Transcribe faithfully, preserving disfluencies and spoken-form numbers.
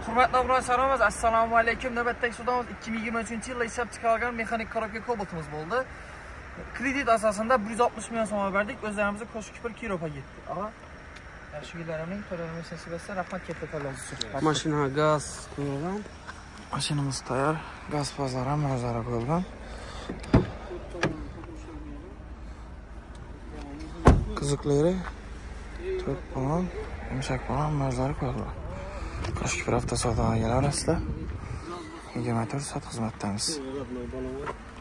Hurmatli obunachimiz, assalomu alaykum. Navbatdagi sudamiz ikki ming yigirma uchinchi yilda ishlab chiqarilgan mexanik korobka Cobalt'imiz bo'ldi. Kredit asosida bir yuz oltmish million so'm berdik. O'zlarimizga qo'shib bir kiropa ketdi. Aha. Shu yillarning to'lovini siz rahmat kattalarga. Mashina gaz qo'yilgan. Mashinamiz tayyor. Gaz fazlari ham nazarda qo'yilgan. Qiziqlari to'rt palon, yumshoq palon nazarda qo'yilgan. Qo'shib bir hafta savdo orasida yigirma to'rt soat xizmatdamiz.